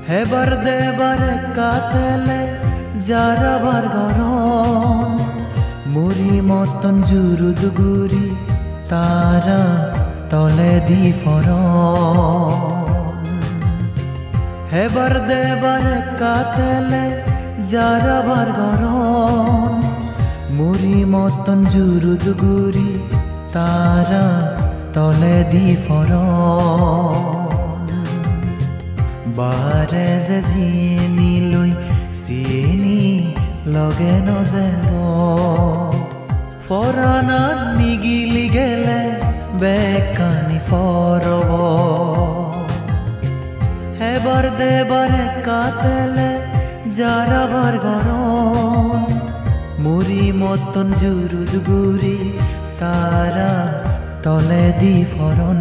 Haber দেবার কাতেলে যারাবার গরম মুড়ি মতন জুরুদ গুরি তারা তলে দি ফরম হেবার দেবার কাতেলে যারাবার গরম মুড়ি মতন জুরুদ গুরি তারা তলে দি ফরম বারে যে জিনি লৈ চিনি লগে নজেব ফরানাত নিগিলি গেলে বেকানি ফরব হেবার দেবারে কাতেলে যারাবার গরম মুড়ি মতন জুরুদ গুরি তারা তলে দি ফরন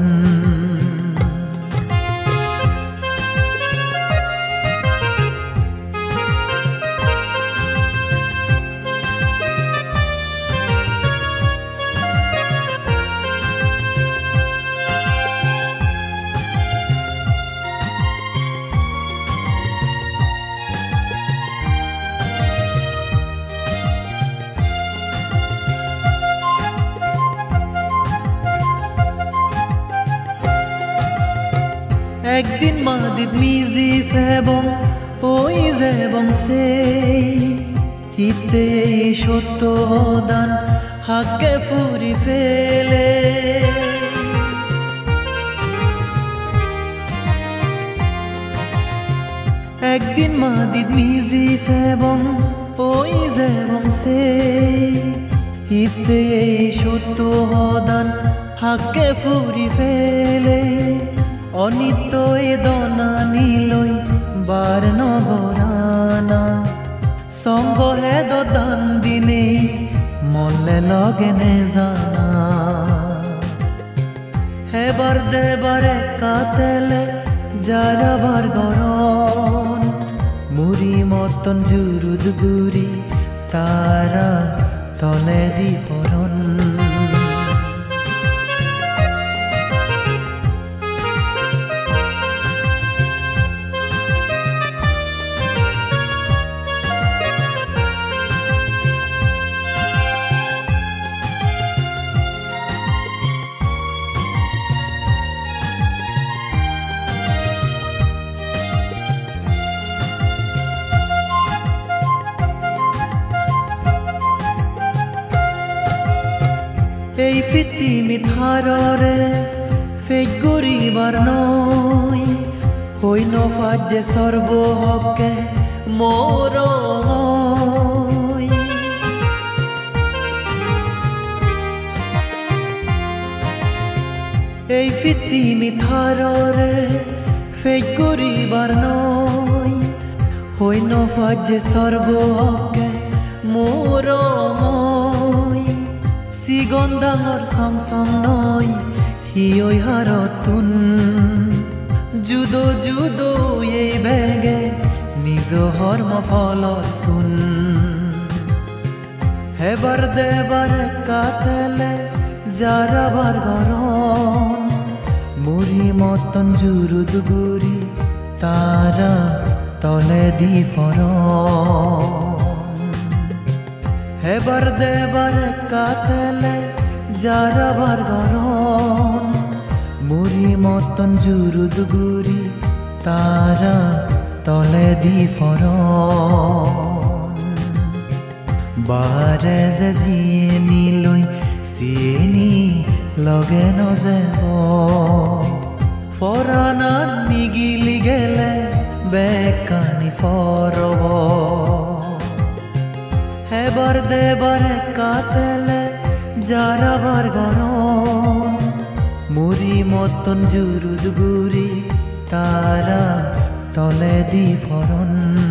একদিন মাদিত মিজি ফেবং ওই যেবং সে হিতে সত্য দান হাকে ফুরি ফেলে একদিন মাদিত মিজি ফেবং ওই যেবং সে হিতে সত্য দান হাকে ফুরি ফেলে অনিত্য এ দনা নিলই বার নগরানা সঙ্গ হে দান দিনে মলে লগে নে জানা হেবার দেবারে কাতেলে যারাবার গরম মুড়ি মতন জুরুদ গুরি তারা তলে দি ফরন এই পৃথিবী ধাররে ফেক গরিবার নই হইন ফাজে সর্বহকে মোর এই পৃথিবী ধাররে ফেক গরিবার নই হইন ফাজে সর্বহকে মোর সিগন্ধাঙর সংসং নই হিয়ই হারতুন জুদো জুদো এই বেগে নিজ হর্ম ফলতুন হেবার দেবার কাতেলে যারাবার গরম মুড়ি মতন জুরুদ গুরি তারা তলে দি ফরম হেবার দেবার কাতেলে যারাবার গরম মুড়ি মতন জুরুদ গুরি তারা তলে দি ফরম বারে যে জিনি লৈ চিনি লগে নজেব ফরানাত নিগিলি গেলে বেকানি ফরব হেবার দেবারে কাতেলে যারাবার গরম মুড়ি মতন জুরুদ গুরি তারা তলে দি ফরন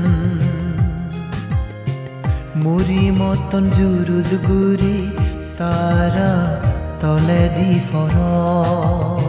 মুড়ি মতন জুরুদ গুরি তারা তলে দি ফরন।